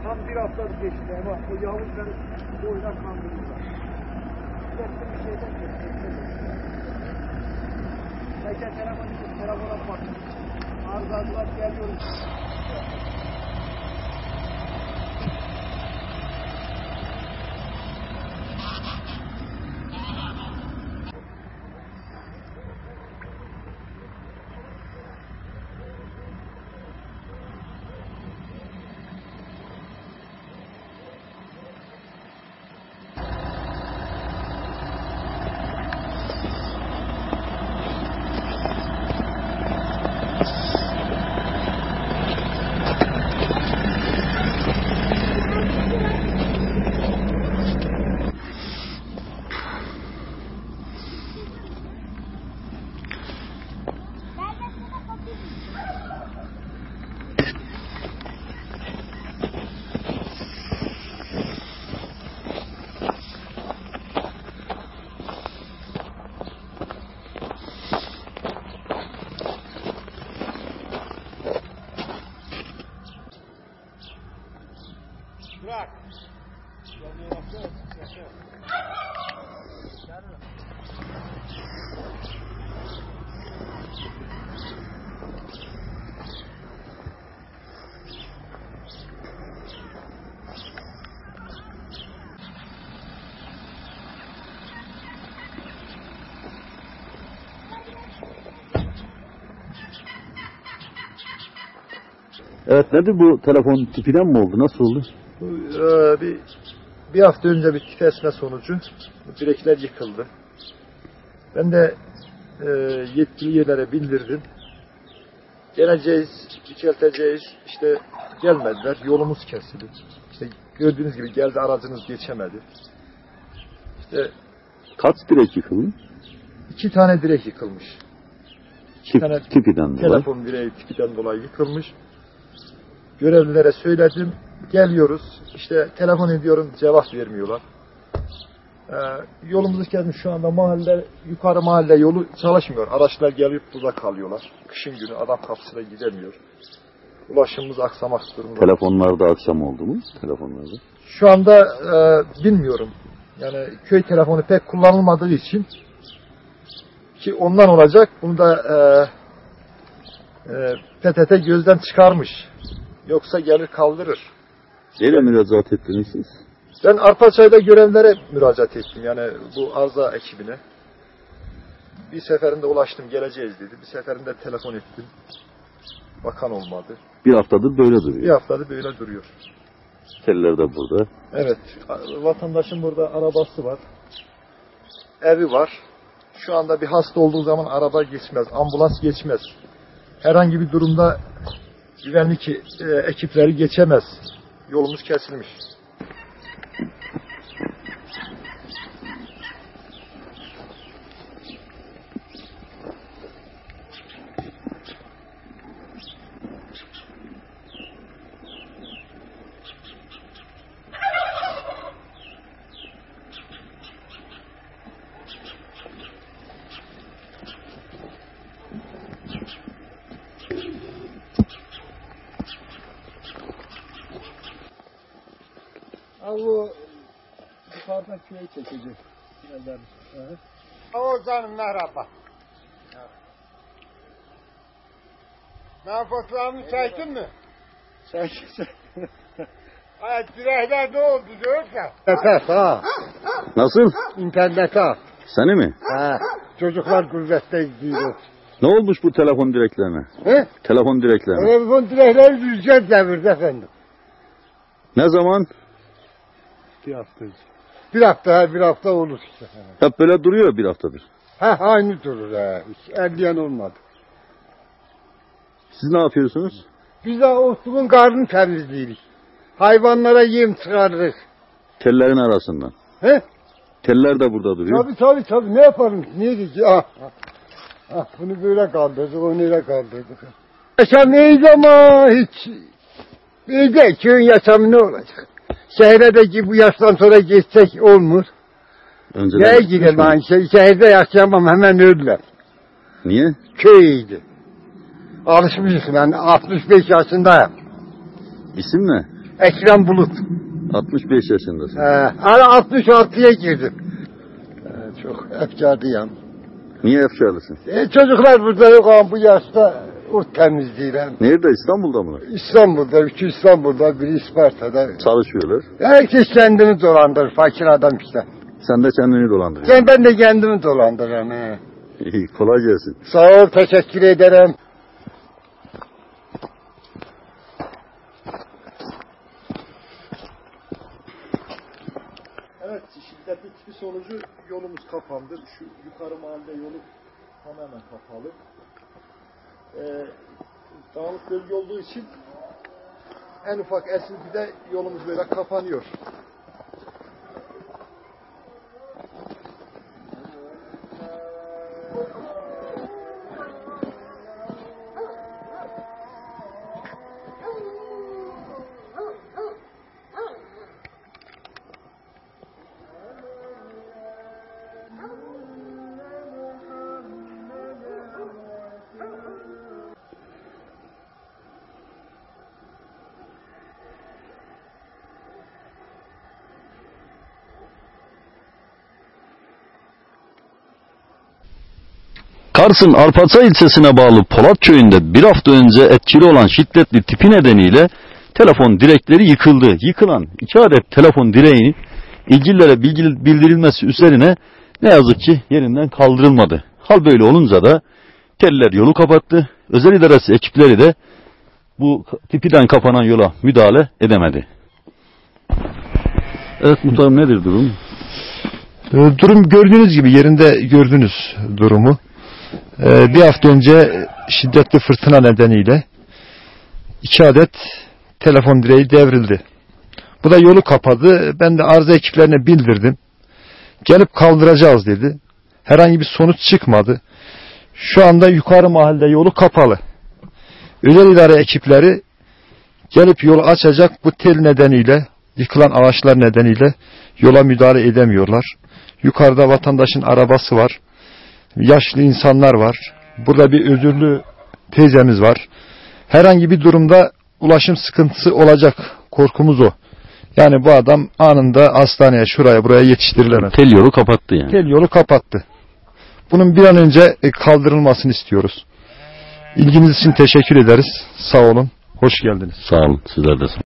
Tam bir haftalık geçti ama o yavuzları boyuna kandırdılar. Sürekli bir şeyden geçti. Geçen telefona baktım. Arızadılar geliyorum. Bırak. Evet, nedir bu telefon tipinden mi oldu? Nasıl oldu? Bir hafta önce bir titresme sonucu direkler yıkıldı. Ben de yetkili yerlere bildirdim. Geleceğiz, yükselteceğiz. İşte gelmediler. Yolumuz kesildi. İşte gördüğünüz gibi geldi, aracınız geçemedi. İşte Kaç direk yıkıldı? 2 tane direk yıkılmış. Tipiden dolayı. Telefon direği tipiden dolayı yıkılmış. Görevlilere söyledim. Geliyoruz. İşte telefon ediyorum, cevap vermiyorlar. Yolumuzu kesmiş şu anda mahalle, yukarı mahalle yolu çalışmıyor. Araçlar gelip burada kalıyorlar. Kışın günü adam kapısına gidemiyor. Ulaşımımız aksamak durumunda. Telefonlarda akşam oldu mu? Telefonlarda. Şu anda bilmiyorum. Yani köy telefonu pek kullanılmadığı için ki ondan olacak. Bunu da PTT gözden çıkarmış. Yoksa gelir kaldırır. Nereye müracaat ettiniz siz? Ben Arpaçay'da görevlere müracaat ettim. Yani bu arıza ekibine. Bir seferinde ulaştım, geleceğiz dedi. Bir seferinde telefon ettim. Bakan olmadı. Bir haftadır böyle duruyor. Bir haftadır böyle duruyor. Teller de burada. Evet. Vatandaşın burada arabası var. Evi var. Şu anda bir hasta olduğu zaman araba geçmez. Ambulans geçmez. Herhangi bir durumda güvenlik ekipleri geçemez. Yolumuz kesilmiş. Bu yukarıdan köye çekecek. Oğuzhan'ım merhaba. Ben fotoğrafımı çektin mi? Çeksin. Ay direkler ne oldu görürsen? İnternet ha. Nasıl? İnternet ha. Seni mi? Ha. Çocuklar gurbette gidiyor. Ne olmuş bu telefon direklerine? He? Telefon direklerine. Telefon direkleri rüzgar devirdi efendim. Ne zaman? Bir hafta önce. Bir hafta olur işte. Hep böyle duruyor bir haftadır. Ha aynı durur ha. Hiç erleyen olmadı. Siz ne yapıyorsunuz? Biz de otumun karnını temizleyirik. Hayvanlara yem çıkarırız. Tellerin arasından. He? Teller de burada duruyor. Tabii. Ne yapalım? Niye ki? Bunu böyle kaldırdık, onu öyle kaldırdık. Yaşam iyiydi ama hiç iyiydi. Köyün yaşamı ne olacak? Şehirdeki bu yaştan sonra geçsek olmur. Neye gidelim hani şehirde yaşayamam, hemen öldüler. Niye? Köy iyiydi. Alışmışız, ben 65 yaşındayım. İsim ne? Ekrem Bulut. 65 yaşındasın. Hala 66'ya girdim. Çok efkarlıyım. Niye efkarlısın? Çocuklar burada yok ama bu yaşta urt temizliğiyle. Nerede? İstanbul'da mı? İstanbul'da, üçü İstanbul'da, biri Isparta'da. Çalışıyorlar. Herkes kendini dolandırır, fakir adam işte. Sen de kendini dolandırıyorsun. Ben de kendimi dolandırırım. He. İyi, kolay gelsin. Sağ ol, teşekkür ederim. Evet, şiddetli tipi sonucu yolumuz kapandı. Şu yukarı mahalle yolu tamamen kapalı. Dağlık bölge olduğu için en ufak esintide yolumuz böyle kapanıyor. Kars'ın Arpaça ilçesine bağlı Polat köyünde bir hafta önce etkili olan şiddetli tipi nedeniyle telefon direkleri yıkıldı. Yıkılan 2 adet telefon direğinin ilgililere bildirilmesi üzerine ne yazık ki yerinden kaldırılmadı. Hal böyle olunca da teller yolu kapattı. Özel idaresi ekipleri de bu tipiden kapanan yola müdahale edemedi. Evet muhtarım, nedir durum? Durum gördüğünüz gibi, yerinde gördünüz durumu. Bir hafta önce şiddetli fırtına nedeniyle 2 adet telefon direği devrildi. Bu da yolu kapadı. Ben de arıza ekiplerine bildirdim. Gelip kaldıracağız dedi. Herhangi bir sonuç çıkmadı. Şu anda yukarı mahallede yolu kapalı. Özel idare ekipleri gelip yolu açacak, bu tel nedeniyle, yıkılan ağaçlar nedeniyle yola müdahale edemiyorlar. Yukarıda vatandaşın arabası var. Yaşlı insanlar var. Burada bir özürlü teyzemiz var. Herhangi bir durumda ulaşım sıkıntısı olacak. Korkumuz o. Yani bu adam anında hastaneye, şuraya, buraya yetiştirilemez. Tel yolu kapattı yani. Tel yolu kapattı. Bunun bir an önce kaldırılmasını istiyoruz. İlginiz için teşekkür ederiz. Sağ olun. Hoş geldiniz. Sağ olun. Sizler de sağ olun.